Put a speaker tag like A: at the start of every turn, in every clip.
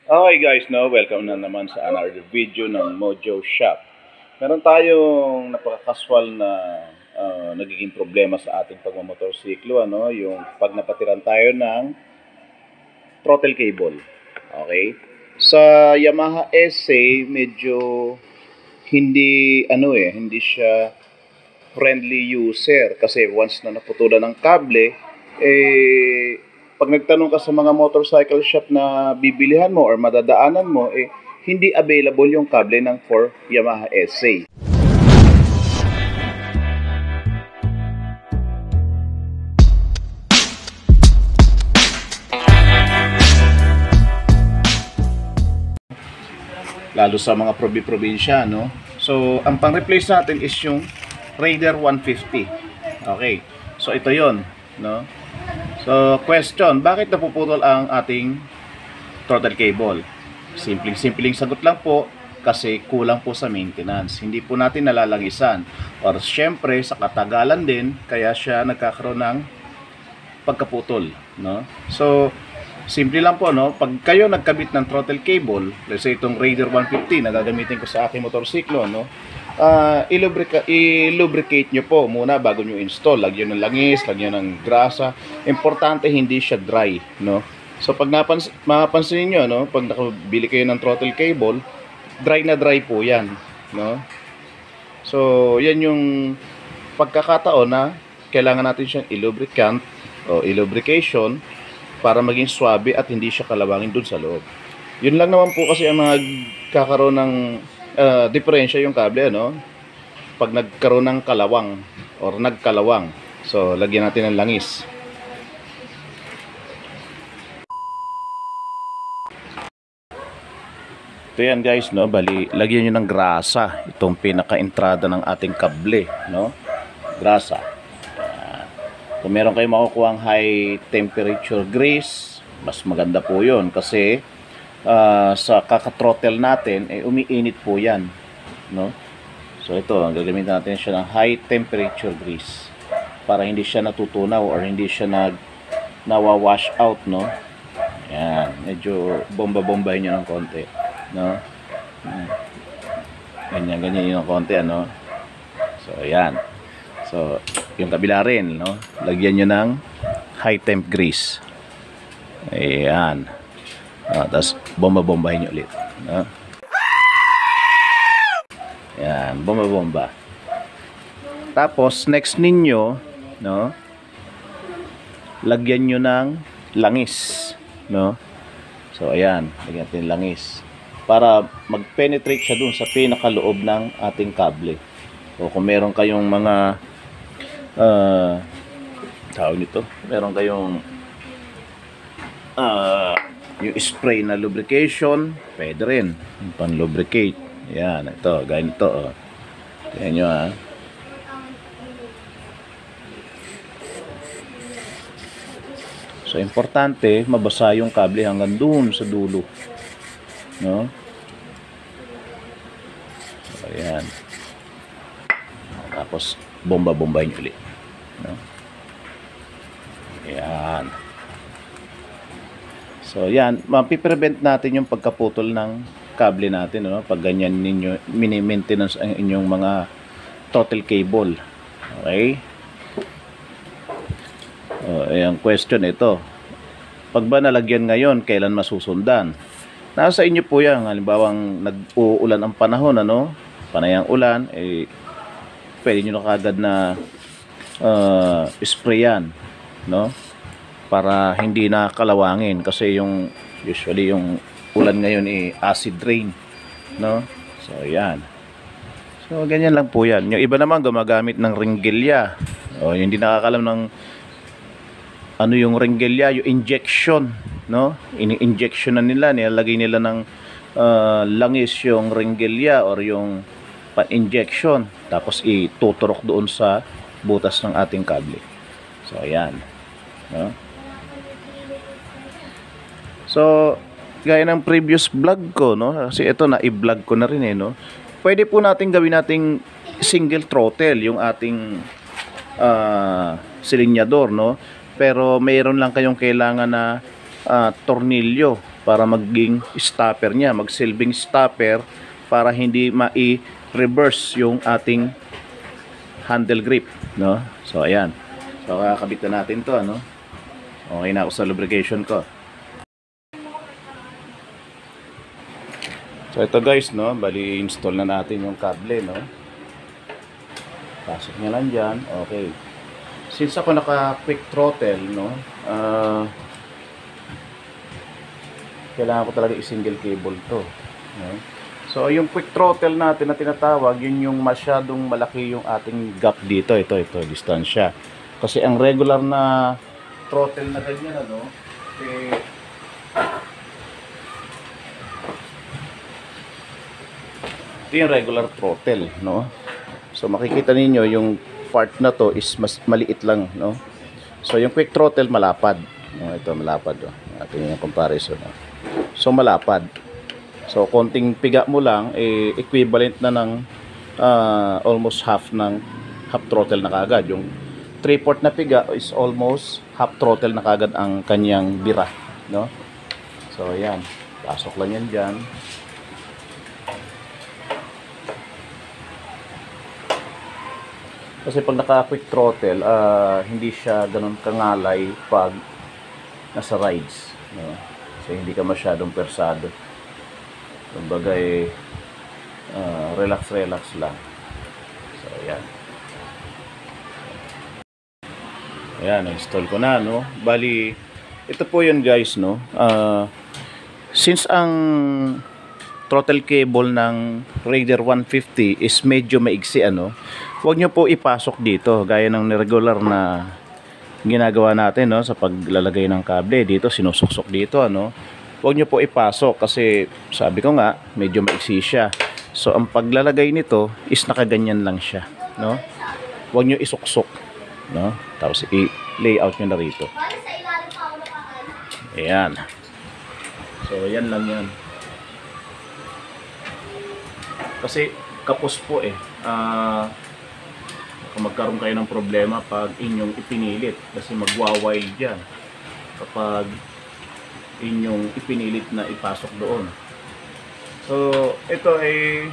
A: Okay guys, no, welcome na naman sa another video ng Mojo Shop. Meron tayong napaka-casual na nagiging problema sa ating pagmamotorsiklo, ano, yung pag napatiran tayo ng throttle cable. Okay? Sa Yamaha SA, medyo hindi siya friendly user kasi once na naputulan ng kable, pag nagtanong ka sa mga motorcycle shop na bibilihan mo or madadaanan mo, hindi available yung kable ng for Yamaha SA. Lalo sa mga probinsya, no? So, ang pang-replace natin is yung Raider 150. Okay. So, ito yon, no? So, question, bakit napuputol ang ating throttle cable? Simpleng sagot lang po, kasi kulang po sa maintenance. Hindi po natin nalalagisan. Or syempre, sa katagalan din, kaya siya nagkakaroon ng pagkaputol, no? So, simple lang po, no? Pag kayo nagkabit ng throttle cable, let's say itong Raider 150 na gagamitin ko sa aking motorsiklo, no? I-lubricate nyo po muna bago nyo install. Lagyan ng langis, lagyan ng grasa. Importante hindi siya dry, no? So pag mapapansin niyo, no, pag nakabili kayo ng throttle cable, dry na dry po 'yan, no? So, 'yan yung pagkakataon na kailangan natin siyang i-lubricant o i-lubrication para maging swabe at hindi siya kalawangin dun sa loob. Yun lang naman po kasi ang nagkakaroon ng diferensya yung kable, ano? Pag nagkaroon ng kalawang or nagkalawang. So, lagyan natin ng langis. Ito yan guys, no? Bali, lagyan nyo ng grasa. Itong pinaka-entrada ng ating kable, no? Grasa. Kung meron kayong makukuha high temperature grease, mas maganda po yun kasi sa kaka-throttle natin, umiinit po yan, no? So ito, gagamitin natin siya ng high temperature grease para hindi siya natutunaw or hindi siya nawawash out, no? Yan, medyo bomba-bombahin nyo ng konti, no? Ganyan yung konti, ano? So yan. So, yung kabila rin, no? Lagyan nyo ng high temp grease. Ayan. Tapos, bomba-bombahin nyo ulit. No? Ayan, bomba-bomba. Tapos, next ninyo, no? Lagyan nyo ng langis. No? So, ayan. Lagyan natin langis. Para mag-penetrate siya dun sa pinakaloob ng ating kable. So, kung meron kayong mga tawag nito, meron kayong yung spray na lubrication, pwede rin yung pan lubricate. Yan, ito, gaya nito, oh. Tingnan nyo, ha. So importante mabasa yung kable hanggang doon sa dulo, no? So, ayan. Tapos bomba-bombahin ulit, no? Ayan. So yan, mapiprevent natin yung pagkaputol ng kable natin, no? Pag ganyan ninyo mini-maintenance ang inyong mga throttle cable. Okay? Ayan, question ito. Pag ba nalagyan ngayon, kailan masusundan? Nasa inyo po yan. Halimbawa, nag-uulan ang panahon, ano? Panayang ulan, pwede nyo na kagad na sprayan, no? Para hindi na kalawangin kasi usually yung ulan ngayon acid rain, no? So yan. So ganyan lang po yan. Yung iba naman gumagamit ng ringgelya. Hindi nakakalam ng ano yung ringgelya, yung injection, no? Ini-injection na nila, nilalagay nila ng langis yung ringgelya or yung pan-injection, tapos ituturok doon sa butas ng ating kable. So ayan, no? So gaya ng previous vlog ko, no? Kasi ito na i-vlog ko na rin, no? Pwede po natin gawin nating single throttle yung ating silinyador, no? Pero mayroon lang kayong kailangan na tornilyo para maging stopper niya, magsilbing stopper para hindi ma-reverse yung ating handle grip, no? So ayan. So kakabit na natin 'to, ano? Okay na ako sa lubrication ko. So ito guys, no, bali install na natin yung kable, no. Pasok niya lang diyan. Okay. Since ako naka quick throttle, no, kailangan ko talaga i-single cable to, no? So yung quick throttle natin na tinatawag, yun yung masyadong malaki yung ating gap dito. Ito, distansya. Kasi ang regular na throttle na ganyan, ano, eh, ito yung regular throttle, no? So makikita ninyo yung part na to is mas maliit lang, no? So yung quick throttle malapad, no? Ito malapad, no? Ating yung comparison, no? So malapad. So konting piga mo lang, eh, equivalent na ng almost half throttle na kagad. Yung 3/4 na piga is almost half throttle na kagad ang kanyang bira, no? So ayan, pasok lang yan dyan. Kasi pag naka quick throttle, hindi siya ganun kangalay pag nasa rides, no? Kasi hindi ka masyadong persado. Kumbaga eh, relax lang. So ayan. Ayan, install ko na, no? Bali, ito po yun guys, no? Since ang throttle cable ng Raider 150 is medyo maigsi, ano, huwag nyo po ipasok dito gaya ng regular na ginagawa natin, no, sa paglalagay ng kable. Dito sinusuksok dito, ano. Huwag nyo po ipasok kasi sabi ko nga medyo maigsi siya. So ang paglalagay nito is nakaganyan lang siya, no. Huwag nyo isuksok, no, tapos i-layout nyo na rito. Ayan. So yan lang yan. Kasi kapos po eh. Kung magkaroon kayo ng problema pag inyong ipinilit, kasi magwa-wild yan kapag inyong ipinilit na ipasok doon. So ito ay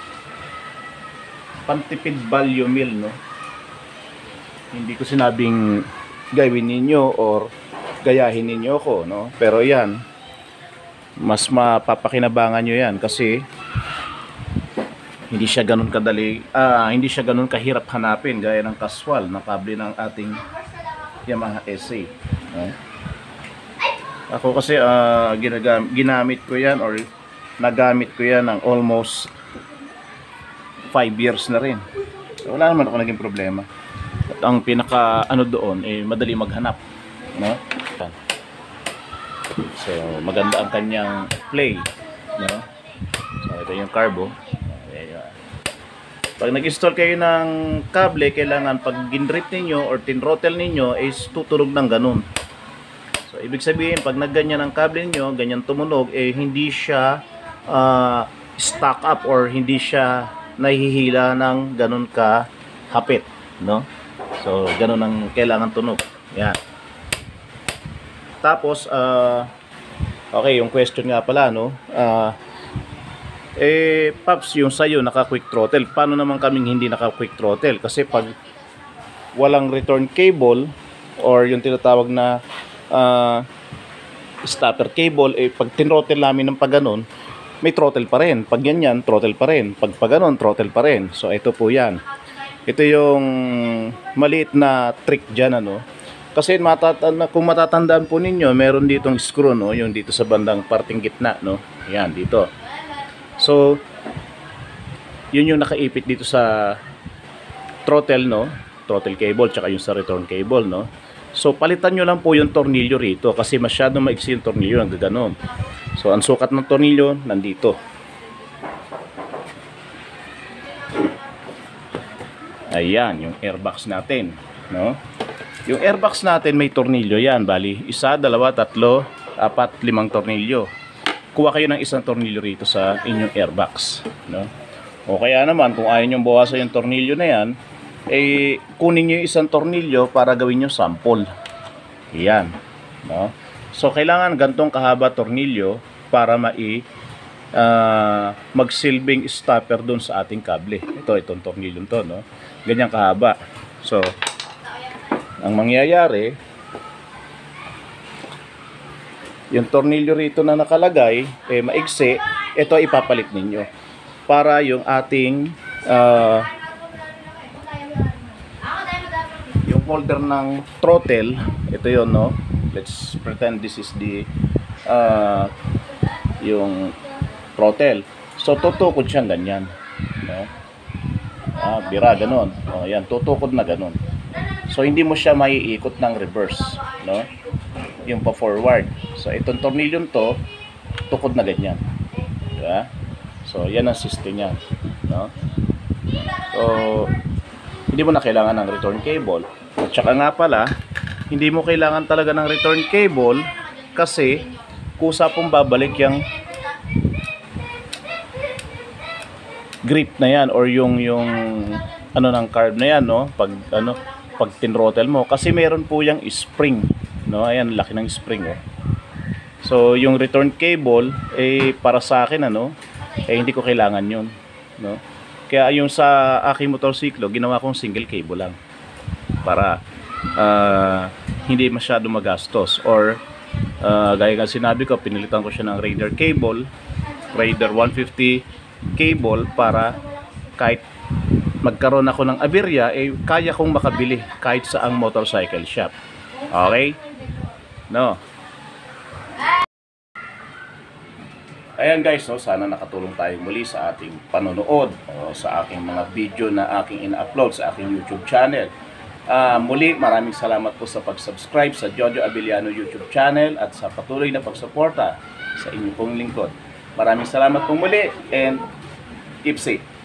A: pantipid value mill, no? Hindi ko sinabing gawin ninyo or gayahin ninyo ko, no? Pero yan, mas mapapakinabangan nyo yan kasi hindi siya ganun kadali, hindi siya ganun kahirap hanapin gaya ng casual na kable ng ating Yamaha SA, no? Ako kasi ginamit ko yan or nagamit ko yan ng almost 5 years na rin. So wala naman ako naging problema. At ang pinaka ano doon eh madali maghanap, no? So maganda ang kanyang play, no? So ito yung carbo. Pag nag-install kayo ng kable, kailangan pag ginrip ninyo or tinrottle ninyo is tutunog ng ganun. So ibig sabihin pag nagganyan ang kable niyo, ganyan tumunog, eh hindi siya stack up or hindi siya nahihila ng ganun ka hapit, no? So ganun ang kailangan tunog. Yan. Tapos okay, yung question nga pala, no? Paps, yung sa'yo naka quick throttle, paano naman kaming hindi naka quick throttle? Kasi pag walang return cable or yung tinatawag na starter cable, pag tinrottle namin ng pagganon, may throttle pa rin. Pag ganyan, throttle pa rin. Pag pagganon, throttle pa rin. So ito po yan. Ito yung maliit na trick dyan, ano? Kasi kung matatandaan po ninyo, meron ditong screw, no? Yung dito sa bandang parting gitna, no? Yan, dito. So yun yung nakaipit dito sa throttle, no? Throttle cable, tsaka yung sa return cable, no? So palitan nyo lang po yung tornilyo rito kasi masyadong maiksi yung tornilyo, nagaganon. So ang sukat ng tornilyo nandito. Ayan yung airbox natin, no? Yung airbox natin may tornilyo yan, bali 1, 2, 3, 4, 5 tornilyo. Kuha kayo ng isang tornilyo rito sa inyong airbox, no? O kaya naman kung ayaw nyo bawasan yung tornilyo na yan, kunin nyo yung isang tornilyo para gawin nyo sample. Yan, no? So kailangan gantong kahaba tornilyo para magsilbing stopper dun sa ating kable. Itong tornilyo to, no? Ganyan kahaba. So ang mangyayari, yung tornilyo rito na nakalagay, maigsi, ito ipapalit ninyo para yung ating yung holder ng throttle, ito yon, no? Let's pretend this is the yung throttle. So tutukod siyang ganyan, no? Bira ganon. Yan, tutukod na ganon. So hindi mo siya maiikot ng reverse, no? Yung pa forward. So itong tornilyo to, tukod na ganyan. Diba? So yan ang system niya, no? So hindi mo na kailangan ng return cable. At saka nga pala, hindi mo kailangan talaga ng return cable kasi kusa pong babalik yung grip na yan or yung ano ng carb na yan, no? Pag tin-throttle mo kasi meron po yung spring, no? Ayan, laki ng spring, oh. So yung return cable para sa akin hindi ko kailangan yun, no? Kaya yung sa aking motorsiklo, ginawa kong single cable lang para hindi masyado magastos or gaya nga sinabi ko, pinilitan ko siya ng Raider cable, Raider 150 cable para kahit magkaroon ako ng aberya, kaya kong makabili kahit sa ang motorcycle shop. Okay? No? Ayan guys, no, sana nakatulong tayo muli sa ating panonood o sa aking mga video na aking ina-upload sa aking YouTube channel. Muli, maraming salamat po sa pag-subscribe sa Jojo Abiliano YouTube channel at sa patuloy na pagsuporta sa inyong pong lingkod. Maraming salamat po muli and keep safe.